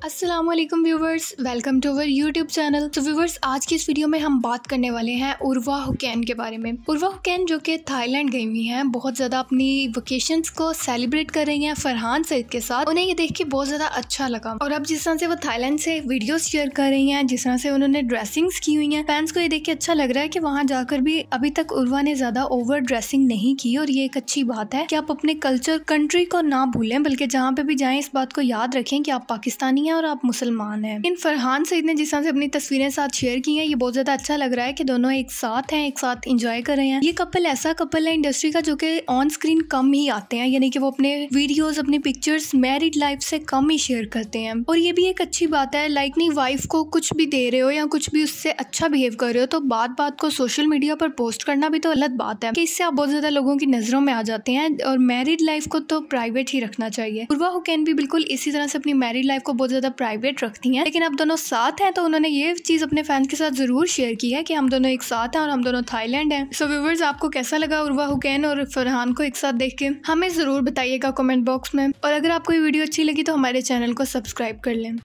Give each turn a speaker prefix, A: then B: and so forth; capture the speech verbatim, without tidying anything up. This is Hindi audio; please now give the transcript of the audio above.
A: अस्सलाम वालेकुम viewers, welcome to our YouTube channel. तो व्यूवर्स, आज की इस वीडियो में हम बात करने वाले हैं उर्वा हुसैन के बारे में। उर्वा हुसैन जो कि थाईलैंड गई हुई हैं, बहुत ज़्यादा अपनी वेकेशंस को सेलिब्रेट कर रही हैं फरहान सईद के साथ। उन्हें ये देख के बहुत ज़्यादा अच्छा लगा और अब जिस तरह से वो थाईलैंड से वीडियोस शेयर कर रही हैं, जिस तरह से उन्होंने ड्रेसिंग्स की हुई हैं, फैंस को ये देख के अच्छा लग रहा है कि वहाँ जाकर भी अभी तक उर्वा ने ज़्यादा ओवर ड्रेसिंग नहीं की। और ये एक अच्छी बात है कि आप अपने कल्चर कंट्री को ना भूलें, बल्कि जहाँ पे भी जाएं इस बात को याद रखें कि आप पाकिस्तानी हैं और आप मुसलमान हैं। इन फरहान सईद ने जिस तरह से अपनी तस्वीरें साथ शेयर की हैं, ये बहुत ज्यादा अच्छा लग रहा है कि दोनों एक साथ हैं, एक साथ एंजॉय कर रहे हैं। ये कपल ऐसा कपल है इंडस्ट्री का जो कि ऑन स्क्रीन कम ही आते हैं, यानी कि वो अपने वीडियोस, अपने पिक्चर्स मैरिड लाइफ से कम ही शेयर करते हैं। और ये भी एक अच्छी बात है, लाइक नहीं वाइफ को कुछ भी दे रहे हो या कुछ भी उससे अच्छा बिहेव कर रहे हो तो बात बात को सोशल मीडिया पर पोस्ट करना भी तो गलत बात है कि इससे आप बहुत ज्यादा लोगों की नजरों में आ जाते हैं। और मैरिड लाइफ को तो प्राइवेट ही रखना चाहिए। उर्वा हुसैन भी बिल्कुल इसी तरह से अपनी मैरिड लाइफ को बहुत ज्यादा प्राइवेट रखती हैं, लेकिन अब दोनों साथ हैं तो उन्होंने ये चीज अपने फैंस के साथ जरूर शेयर की है कि हम दोनों एक साथ हैं और हम दोनों थाईलैंड हैं। सो व्यूअर्स, आपको कैसा लगा उर्वा हुसैन और फरहान को एक साथ देख के? हमें जरूर बताइएगा कमेंट बॉक्स में। और अगर आपको ये वीडियो अच्छी लगी तो हमारे चैनल को सब्सक्राइब कर लें।